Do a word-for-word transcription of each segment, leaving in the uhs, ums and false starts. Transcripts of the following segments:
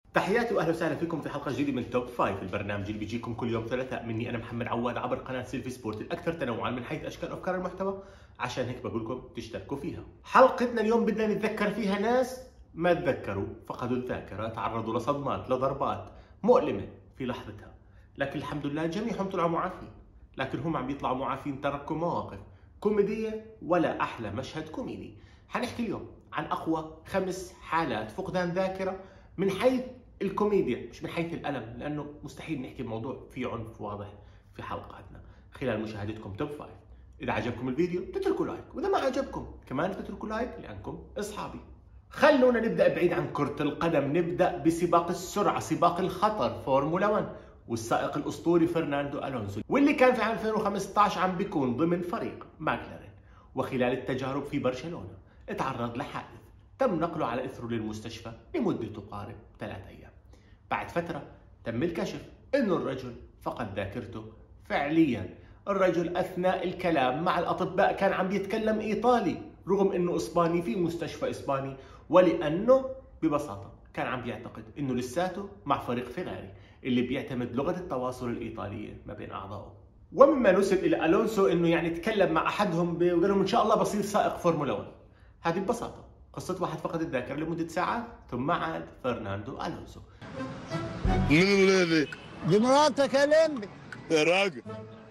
تحياتي واهلا وسهلا فيكم في حلقه جديده من توب فايف، البرنامج اللي بيجيكم كل يوم ثلاثاء مني انا محمد عواد عبر قناه سيلفي سبورت الاكثر تنوعا من حيث اشكال افكار المحتوى، عشان هيك بقول لكم تشتركوا فيها. حلقتنا اليوم بدنا نتذكر فيها ناس ما تذكروا، فقدوا الذاكره، تعرضوا لصدمات لضربات مؤلمه في لحظتها، لكن الحمد لله جميعهم طلعوا معافين. لكن هم عم بيطلعوا معافين تركوا مواقف كوميديه، ولا احلى مشهد كوميدي. حنحكي اليوم عن اقوى خمس حالات فقدان ذاكره من حيث الكوميديا، مش من حيث الألم، لأنه مستحيل نحكي بموضوع فيه عنف واضح في حلقاتنا. خلال مشاهدتكم توب فايف، إذا عجبكم الفيديو تتركوا لايك، وإذا ما عجبكم كمان تتركوا لايك لأنكم أصحابي. خلونا نبدأ بعيد عن كرة القدم، نبدأ بسباق السرعة، سباق الخطر فورمولا واحد، والسائق الأسطوري فرناندو ألونسو، واللي كان في عام ألفين وخمسة عشر عم بيكون ضمن فريق ماكلارين، وخلال التجارب في برشلونة تعرض لحادث تم نقله على إثره للمستشفى لمدة تقارب ثلاث أيام. بعد فترة تم الكشف إنه الرجل فقد ذاكرته فعليا. الرجل أثناء الكلام مع الأطباء كان عم بيتكلم إيطالي رغم إنه إسباني في مستشفى إسباني، ولأنه ببساطة كان عم بيعتقد إنه لساته مع فريق فيراري اللي بيعتمد لغة التواصل الإيطالية ما بين أعضائه. ومما نسب إلى ألونسو إنه يعني تكلم مع أحدهم وقال لهم إن شاء الله بصير سائق فورمولا واحد. هذه ببساطة قصة واحد فقد الذاكرة لمدة ساعات ثم عاد فرناندو ألونسو. مين ولادي؟ دي مراتك يا لمبي. يا راجل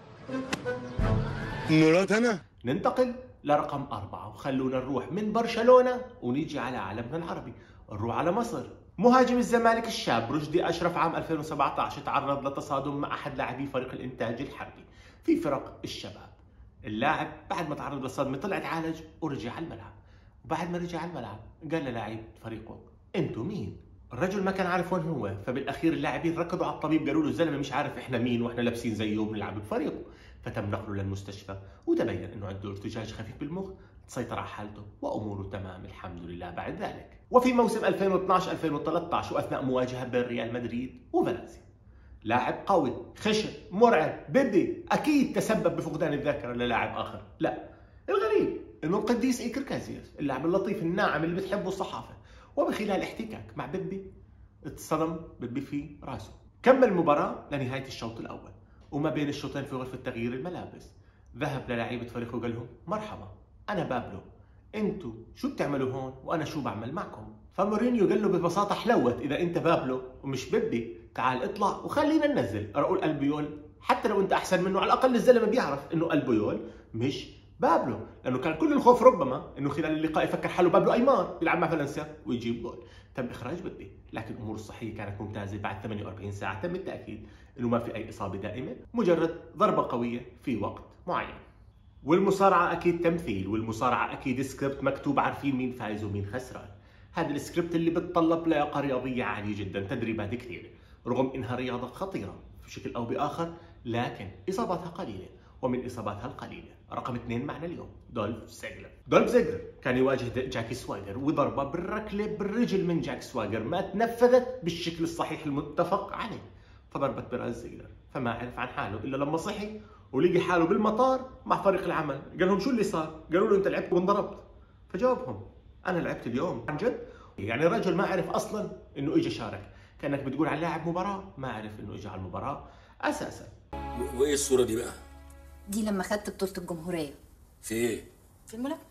مرات انا؟ ننتقل لرقم أربعة، وخلونا نروح من برشلونة ونيجي على عالمنا العربي، نروح على مصر. مهاجم الزمالك الشاب رشدي أشرف عام ألفين وسبعة عشر تعرض لتصادم مع أحد لاعبي فريق الإنتاج الحربي في فرق الشباب. اللاعب بعد ما تعرض للصدمة طلع تعالج ورجع على الملعب، وبعد ما رجع على الملعب قال للاعب فريقه انتوا مين؟ الرجل ما كان عارف وين هو، فبالاخير اللاعبين ركضوا على الطبيب قالوا له الزلمه مش عارف احنا مين واحنا لابسين زيه وبنلعب بفريقه، فتم نقله للمستشفى وتبين انه عنده ارتجاج خفيف بالمخ، تسيطر على حالته واموره تمام الحمد لله بعد ذلك. وفي موسم ألفين واثناشر ألفين وثلاثة عشر واثناء مواجهه بين ريال مدريد وفالنسيا، لاعب قوي خشن مرعب بدي اكيد تسبب بفقدان الذاكره للاعب اخر. لا، الغريب انه القديس ايكر كازياس اللاعب اللطيف الناعم اللي بتحبه الصحافه، وبخلال احتكاك مع بيبي اتصدم بيبي في راسه. كمل المباراه لنهايه الشوط الاول، وما بين الشوطين في غرفه تغيير الملابس ذهب للاعيبه فريقه وقال لهم مرحبا انا بابلو، انتوا شو بتعملوا هون وانا شو بعمل معكم؟ فمورينيو قال له ببساطه حلوت اذا انت بابلو ومش بيبي، تعال اطلع وخلينا ننزل راؤول البيول، حتى لو انت احسن منه على الاقل الزلمه بيعرف انه البيول مش بابلو، لانه كان كل الخوف ربما انه خلال اللقاء يفكر حاله بابلو ايمار بيلعب مع فالنسيا ويجيب جول. تم اخراج بيبي، لكن الامور الصحيه كانت ممتازه. بعد ثمانية وأربعين ساعه تم التاكيد انه ما في اي اصابه دائمه، مجرد ضربه قويه في وقت معين. والمصارعه اكيد تمثيل، والمصارعه اكيد سكريبت مكتوب، عارفين مين فايز ومين خسران. هذا السكريبت اللي بتطلب لياقه رياضيه عاليه جدا، تدريبات كثيره، رغم انها رياضه خطيره بشكل او باخر، لكن اصاباتها قليله. ومن اصاباتها القليله رقم اثنين معنا اليوم دولف زيجلر. دولف زيجلر كان يواجه جاكي سواجر، وضربه بالركله بالرجل من جاك سواجر ما تنفذت بالشكل الصحيح المتفق عليه، فضربت براس زيجلر، فما عرف عن حاله الا لما صحي ولقي حاله بالمطار مع فريق العمل. قال لهم شو اللي صار؟ قالوا له انت لعبت وانضربت، فجاوبهم انا لعبت اليوم عن جد. يعني الرجل ما عرف اصلا انه اجى شارك، كانك بتقول عن لاعب مباراه ما عرف انه اجى على المباراه اساسا. وايه الصوره دي بقى؟ دي لما خدت بطولة الجمهورية. في ايه؟ في الملاكمة.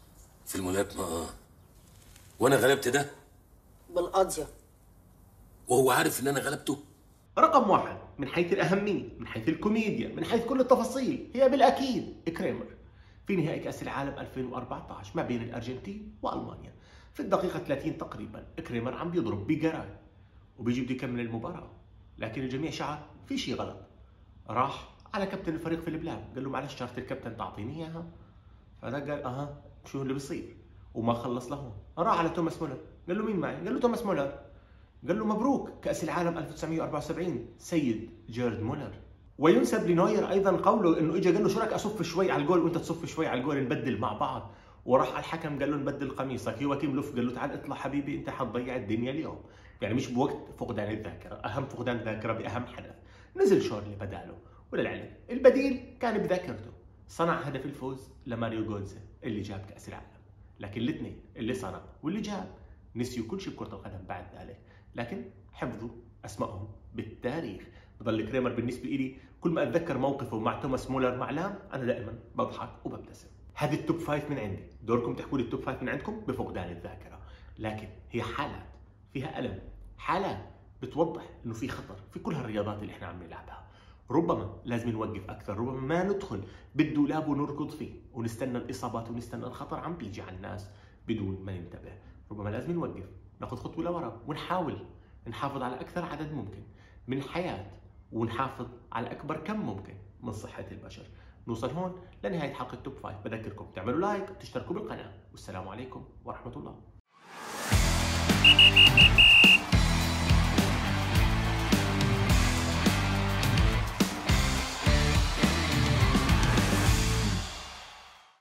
في الملاكمه اه. وانا غلبت ده؟ بالقاضية. وهو عارف ان انا غلبته؟ رقم واحد من حيث الأهمية، من حيث الكوميديا، من حيث كل التفاصيل، هي بالأكيد كريمر في نهائي كأس العالم ألفين وأربعة عشر ما بين الأرجنتين وألمانيا. في الدقيقة ثلاثين تقريبا كريمر عم بيضرب بجراي وبيجي بده يكمل المباراة، لكن الجميع شعر في شيء غلط. راح على كابتن الفريق في البلاد قال له معلش شرط الكابتن تعطيني اياها، فهذا قال اها شو اللي بيصير، وما خلص لهون. راح على توماس مولر قال له مين معي؟ قال له توماس مولر. قال له مبروك كأس العالم ألف وتسعمئة وأربعة وسبعين سيد جيرد مولر. وينسب لنوير ايضا قوله انه اجى قال له شو رايك اصف شوي على الجول وانت تصف شوي على الجول نبدل مع بعض، وراح على الحكم قال له نبدل قميصك. يواكيم لوف قال له تعال اطلع حبيبي انت حتضيع الدنيا اليوم، يعني مش بوقت فقدان الذاكره، اهم فقدان الذاكره باهم حدث. نزل شورلي بداله، وللعلم البديل كان بذاكرته، صنع هدف الفوز لماريو جوتزا اللي جاب كأس العالم. لكن الاثنين اللي صنع واللي جاب نسيوا كل شيء بكرة القدم بعد ذلك. لكن حفظوا اسمائهم بالتاريخ. بضل كريمر بالنسبه لي كل ما اتذكر موقفه مع توماس مولر مع لام انا دائما بضحك وببتسم. هذه التوب فايف من عندي، دوركم تحكوا لي التوب فايف من عندكم بفقدان الذاكره، لكن هي حالات فيها الم، حالات بتوضح انه في خطر في كل هالرياضات اللي احنا عم نلعبها. ربما لازم نوقف اكثر، ربما ما ندخل بالدولاب ونركض فيه ونستنى الاصابات ونستنى الخطر عم بيجي على الناس بدون ما ننتبه. ربما لازم نوقف، ناخذ خطوه لورا ونحاول نحافظ على اكثر عدد ممكن من الحياه، ونحافظ على اكبر كم ممكن من صحه البشر. نوصل هون لنهايه حلقه توب فايف. بذكركم تعملوا لايك وتشتركوا بالقناه، والسلام عليكم ورحمه الله.